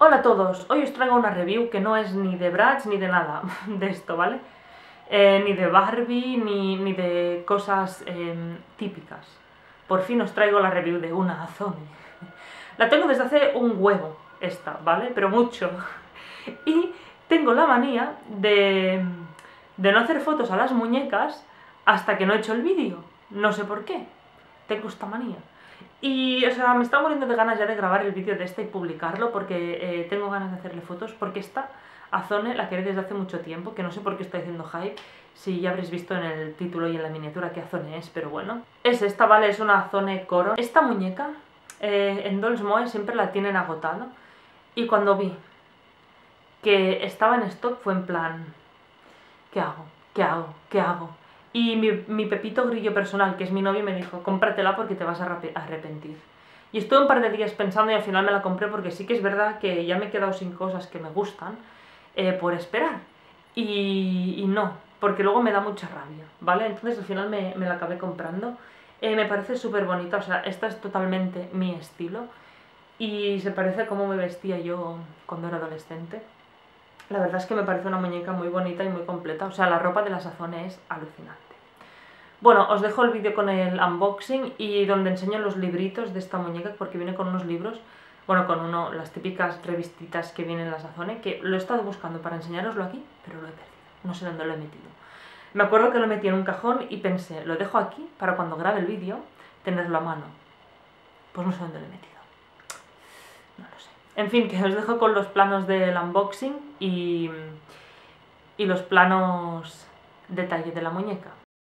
Hola a todos, hoy os traigo una review que no es ni de Bratz ni de nada de esto, ¿vale? Ni de Barbie, ni de cosas típicas. Por fin os traigo la review de una Azone. La tengo desde hace un huevo, esta, ¿vale? Pero mucho. Y tengo la manía de no hacer fotos a las muñecas hasta que no he hecho el vídeo. No sé por qué. Tengo esta manía. Y, o sea, me está muriendo de ganas ya de grabar el vídeo de esta y publicarlo porque tengo ganas de hacerle fotos, porque esta Azone la quería desde hace mucho tiempo, que no sé por qué estoy haciendo hype, si ya habréis visto en el título y en la miniatura qué Azone es, pero bueno. Es esta, ¿vale? Es una Azone Coron. Esta muñeca en Dolls Moe siempre la tienen agotada, y cuando vi que estaba en stock fue en plan, ¿qué hago? ¿Qué hago? ¿Qué hago? Y mi Pepito Grillo personal, que es mi novio, me dijo, cómpratela porque te vas a arrepentir. Y estuve un par de días pensando y al final me la compré porque sí que es verdad que ya me he quedado sin cosas que me gustan por esperar. Y no, porque luego me da mucha rabia, ¿vale? Entonces al final me la acabé comprando. Me parece súper bonita, o sea, esta es totalmente mi estilo. Y se parece a cómo me vestía yo cuando era adolescente. La verdad es que me parece una muñeca muy bonita y muy completa, o sea, la ropa de la Azone es alucinante. Bueno, os dejo el vídeo con el unboxing y donde enseño los libritos de esta muñeca, porque viene con unos libros, bueno, con las típicas revistitas que vienen en la Azone, que lo he estado buscando para enseñároslo aquí, pero lo he perdido, no sé dónde lo he metido. Me acuerdo que lo metí en un cajón y pensé, lo dejo aquí para cuando grabe el vídeo tenerlo a mano. Pues no sé dónde lo he metido. No lo sé. En fin, que os dejo con los planos del unboxing y los planos detalle de la muñeca.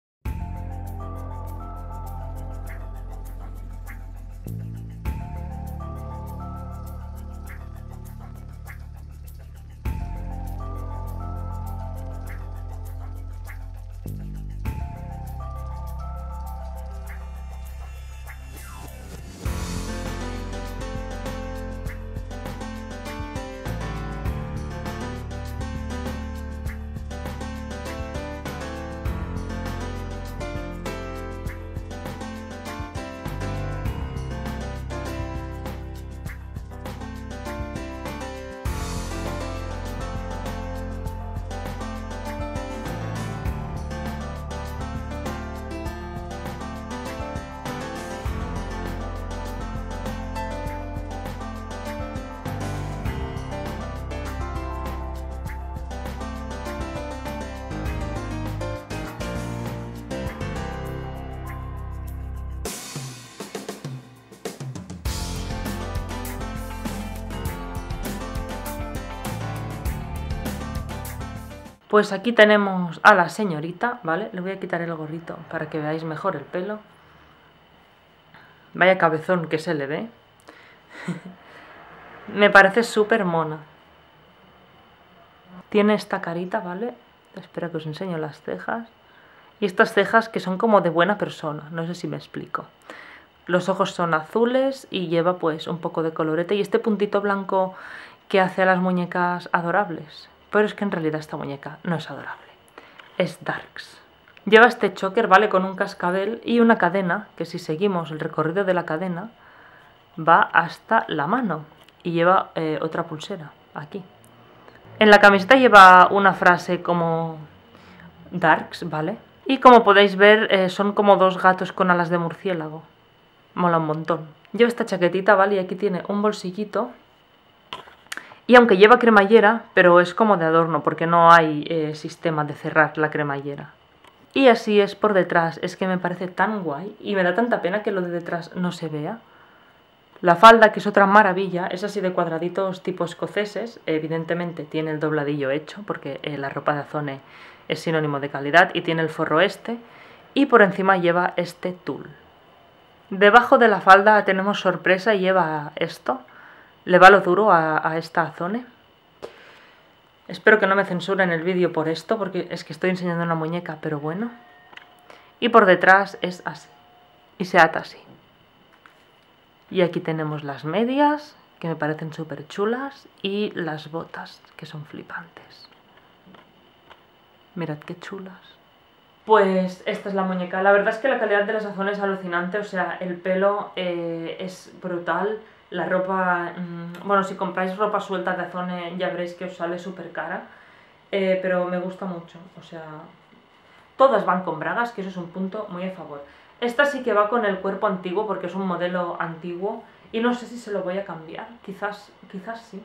Pues aquí tenemos a la señorita, ¿vale? Le voy a quitar el gorrito para que veáis mejor el pelo. Vaya cabezón que se le ve. Me parece súper mona. Tiene esta carita, ¿vale? Espera que os enseño las cejas. Y estas cejas que son como de buena persona, no sé si me explico. Los ojos son azules y lleva pues un poco de colorete y este puntito blanco que hace a las muñecas adorables. Pero es que en realidad esta muñeca no es adorable, es darks. Lleva este choker, ¿vale? Con un cascabel y una cadena, que si seguimos el recorrido de la cadena va hasta la mano. Y lleva otra pulsera, aquí. En la camiseta lleva una frase como darks, ¿vale? Y como podéis ver son como dos gatos con alas de murciélago. Mola un montón. Lleva esta chaquetita, ¿vale? Y aquí tiene un bolsillito. Y aunque lleva cremallera, pero es como de adorno, porque no hay sistema de cerrar la cremallera. Y así es por detrás, es que me parece tan guay, y me da tanta pena que lo de detrás no se vea. La falda, que es otra maravilla, es así de cuadraditos tipo escoceses, evidentemente tiene el dobladillo hecho, porque la ropa de Azone es sinónimo de calidad, y tiene el forro este, y por encima lleva este tul. Debajo de la falda tenemos sorpresa y lleva esto. Le va lo duro a esta Azone. Espero que no me censuren el vídeo por esto, porque es que estoy enseñando una muñeca, pero bueno. Y por detrás es así. Y se ata así. Y aquí tenemos las medias, que me parecen súper chulas, y las botas, que son flipantes. Mirad qué chulas. Pues esta es la muñeca. La verdad es que la calidad de las Azone es alucinante, o sea, el pelo es brutal. La ropa, bueno, si compráis ropa suelta de Ozone ya veréis que os sale súper cara, pero me gusta mucho, o sea, todas van con bragas, que eso es un punto muy a favor. Esta sí que va con el cuerpo antiguo porque es un modelo antiguo y no sé si se lo voy a cambiar, quizás sí.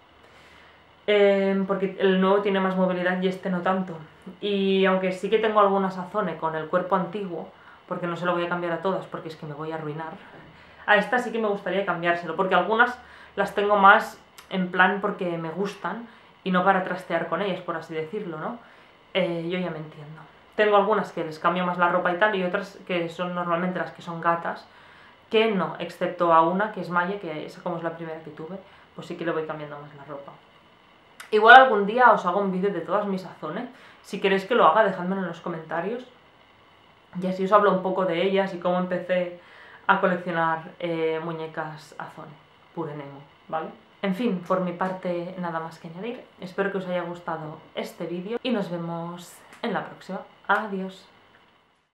Porque el nuevo tiene más movilidad y este no tanto. Y aunque sí que tengo algunas Ozone con el cuerpo antiguo, porque no se lo voy a cambiar a todas porque es que me voy a arruinar, a esta sí que me gustaría cambiárselo, porque algunas las tengo más en plan porque me gustan y no para trastear con ellas, por así decirlo, ¿no? Yo ya me entiendo. Tengo algunas que les cambio más la ropa y tal, y otras que son normalmente las que son gatas, que no, excepto a una que es Maye, que esa como es la primera que tuve, pues sí que le voy cambiando más la ropa. Igual algún día os hago un vídeo de todas mis Ozone, si queréis que lo haga dejádmelo en los comentarios, y así os hablo un poco de ellas y cómo empecé a coleccionar muñecas Ozone, pure Nemo, ¿vale? En fin, por mi parte nada más que añadir, espero que os haya gustado este vídeo y nos vemos en la próxima. Adiós.